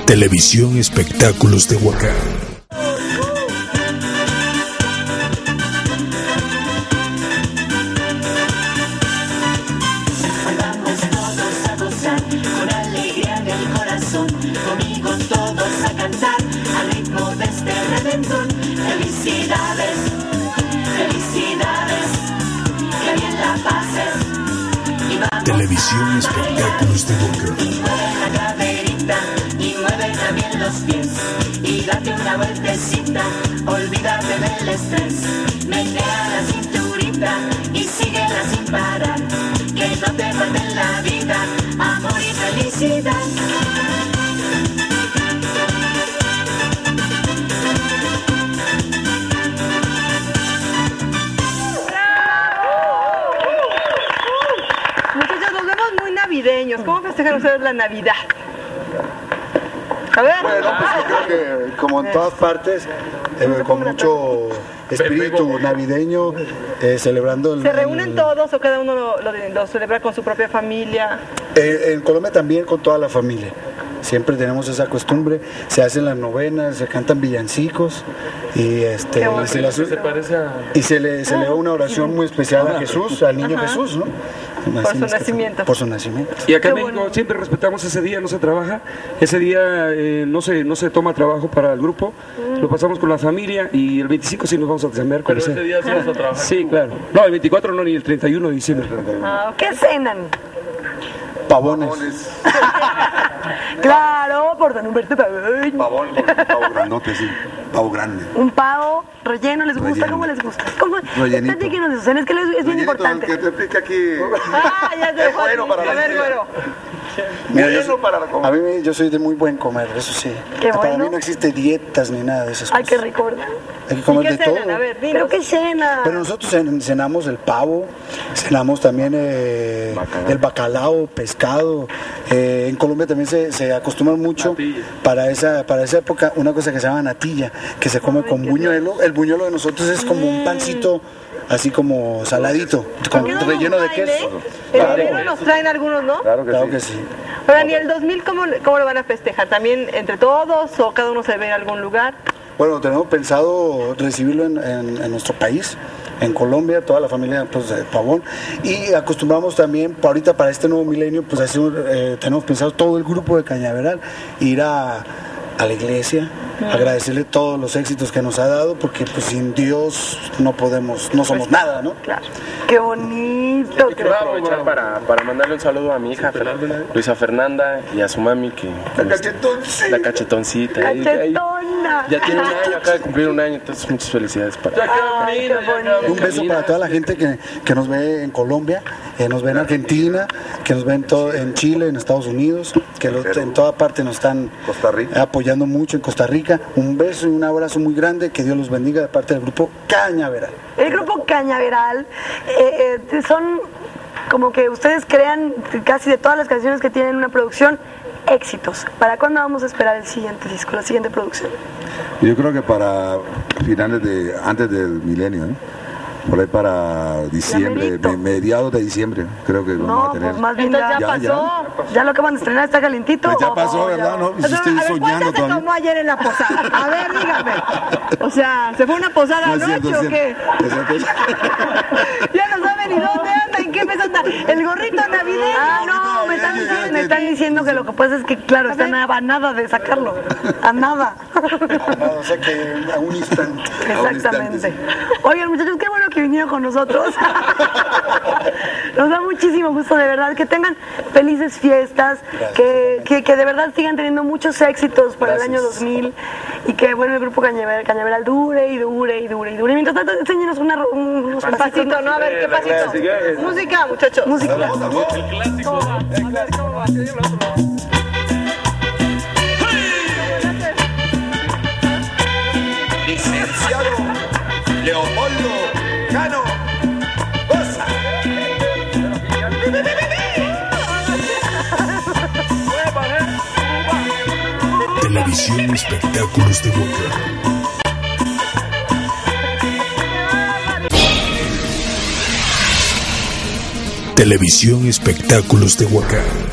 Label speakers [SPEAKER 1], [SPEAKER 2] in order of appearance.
[SPEAKER 1] Televisión Espectáculos Tehuacán.
[SPEAKER 2] Vamos todos a gozar con alegría en el corazón, conmigo todos a cantar al ritmo de este redentor. Felicidades, felicidades, que bien la pases. Y vamos
[SPEAKER 1] Televisión Espectáculos Tehuacán.
[SPEAKER 2] mueve la caderita y mueve también los pies y date una vueltecita, olvídate del estrés, menea la cinturita y síguela sin parar, que no te falte en la vida amor y felicidad.
[SPEAKER 3] Muchachos, nos vemos muy navideños. ¿Cómo festejan ustedes la Navidad? A ver.
[SPEAKER 4] Bueno, pues yo creo que como en todas partes, con mucho espíritu navideño, celebrando
[SPEAKER 3] ¿Se reúnen todos o cada uno lo celebra con su propia familia?
[SPEAKER 4] En Colombia también con toda la familia. Siempre tenemos esa costumbre, se hacen las novenas, se cantan villancicos y se le lee una oración muy especial a Jesús, al niño Jesús, ¿no?
[SPEAKER 3] Por su nacimiento.
[SPEAKER 4] Por su nacimiento.
[SPEAKER 5] Y acá en
[SPEAKER 3] Qué
[SPEAKER 5] México
[SPEAKER 3] bonito.
[SPEAKER 5] siempre respetamos ese día, no se trabaja, ese día no se toma trabajo para el grupo, lo pasamos con la familia y el 25 sí nos vamos a chambear con
[SPEAKER 6] Pero ese día sí vas a trabajar.
[SPEAKER 5] Sí, claro. No, el 24 no, ni el 31 de diciembre.
[SPEAKER 3] ¿Qué cenan?
[SPEAKER 4] Pavones.
[SPEAKER 3] Claro, por Don Humberto Pavón.
[SPEAKER 7] Pavón, pavo grandote, sí. Pavo grande.
[SPEAKER 3] Un pavo relleno, ¿les gusta?
[SPEAKER 7] Relleno.
[SPEAKER 3] ¿Cómo les gusta? ¿Cómo?
[SPEAKER 7] Rellenito.
[SPEAKER 3] Platíquenos de eso, es que es bien
[SPEAKER 7] Rellenito,
[SPEAKER 3] importante.
[SPEAKER 7] que te explique aquí.
[SPEAKER 3] Ya se
[SPEAKER 7] Es bueno para
[SPEAKER 3] A
[SPEAKER 7] la
[SPEAKER 3] ver,
[SPEAKER 7] vida.
[SPEAKER 3] güero.
[SPEAKER 4] Mira,
[SPEAKER 7] Bueno para la comida.
[SPEAKER 4] a mí yo soy de muy buen comer, eso sí.
[SPEAKER 3] Qué
[SPEAKER 4] Para
[SPEAKER 3] bueno.
[SPEAKER 4] mí no existe dietas ni nada de esas
[SPEAKER 3] Ay,
[SPEAKER 4] cosas.
[SPEAKER 3] qué rico, ¿verdad?
[SPEAKER 4] Hay que
[SPEAKER 3] ¿Y
[SPEAKER 4] comer
[SPEAKER 3] qué
[SPEAKER 4] de
[SPEAKER 3] cenan?
[SPEAKER 4] todo.
[SPEAKER 3] A ver, dinos. ¿Pero qué cena?
[SPEAKER 4] Pero nosotros cenamos el pavo, cenamos también el bacalao, pescado. En Colombia también se acostumbra mucho para esa época una cosa que se llama natilla, que se come con buñuelo. El buñuelo de nosotros es como un pancito así como saladito, con
[SPEAKER 3] ¿Por qué no
[SPEAKER 4] relleno de
[SPEAKER 3] nos traen,
[SPEAKER 4] queso.
[SPEAKER 3] El relleno nos traen algunos, ¿no?
[SPEAKER 7] Claro
[SPEAKER 4] Claro que sí.
[SPEAKER 3] Oigan, ¿y el 2000 cómo lo van a festejar? ¿También entre todos o cada uno se ve en algún lugar?
[SPEAKER 4] Bueno, tenemos pensado recibirlo en nuestro país, en Colombia, toda la familia pues, de Pavón. Y acostumbramos también, ahorita para este nuevo milenio, pues tenemos pensado todo el grupo de Cañaveral ir a la iglesia, agradecerle todos los éxitos que nos ha dado, porque pues sin Dios no somos nada, ¿no?
[SPEAKER 3] Claro. Qué bonito.
[SPEAKER 6] Quiero aprovechar para mandarle un saludo a mi hija Luisa Fernanda y a su mami que la cachetoncita.
[SPEAKER 3] Cachetona.
[SPEAKER 6] Ya tiene un año, acaba de cumplir un año, entonces muchas felicidades para
[SPEAKER 3] Ay, qué bonito.
[SPEAKER 4] Un beso para toda la gente que nos ve en Colombia, que nos ve en Argentina, que nos ve en Chile, en Estados Unidos, que en toda parte nos están
[SPEAKER 7] Costa Rica.
[SPEAKER 4] apoyando mucho, en Costa Rica. Un beso y un abrazo muy grande, que Dios los bendiga de parte del grupo Cañaveral.
[SPEAKER 3] El grupo Cañaveral son como que ustedes crean casi de todas las canciones que tienen una producción éxitos. ¿Para cuándo vamos a esperar el siguiente disco, la siguiente producción?
[SPEAKER 7] Yo creo que para antes del milenio, ¿eh? Por ahí para diciembre,
[SPEAKER 3] merito.
[SPEAKER 7] mediados de diciembre, creo que vamos
[SPEAKER 3] No,
[SPEAKER 7] a tener.
[SPEAKER 3] pues más bien
[SPEAKER 2] Entonces ya
[SPEAKER 7] Ya,
[SPEAKER 2] pasó.
[SPEAKER 3] ya lo acaban de estrenar, está calentito.
[SPEAKER 7] Pues ya
[SPEAKER 3] ¿o-
[SPEAKER 7] pasó,
[SPEAKER 3] o
[SPEAKER 7] ¿verdad? No, pues estoy
[SPEAKER 2] A ver,
[SPEAKER 7] soñando
[SPEAKER 2] ¿cuánto se
[SPEAKER 7] todavía.
[SPEAKER 2] tomó ayer en la posada? A ver, dígame. O sea, ¿se fue una posada
[SPEAKER 7] No es cierto,
[SPEAKER 2] anoche o
[SPEAKER 7] es
[SPEAKER 2] qué?
[SPEAKER 7] cierto. Es cierto.
[SPEAKER 2] Ya no saben ni dónde anda, en qué mes anda. El gorrito navideño.
[SPEAKER 3] No, me están diciendo que lo que pasa es que, claro, están a nada de sacarlo. A nada.
[SPEAKER 4] O sea que a un instante.
[SPEAKER 3] Exactamente. Oigan, muchachos, qué bueno que vinieron con nosotros. Nos da muchísimo gusto, de verdad, que tengan felices fiestas, que de verdad sigan teniendo muchos éxitos para el año 2000 y que, bueno, el grupo Cañaveral dure y dure y dure y dure. Mientras tanto, enséñenos unos pasitos, ¿no? A ver, ¿qué pasito? Música, muchachos. Música.
[SPEAKER 8] Licenciado Leopoldo Cano Goza.
[SPEAKER 1] Televisión Espectáculos Tehuacán. Televisión Espectáculos Tehuacán.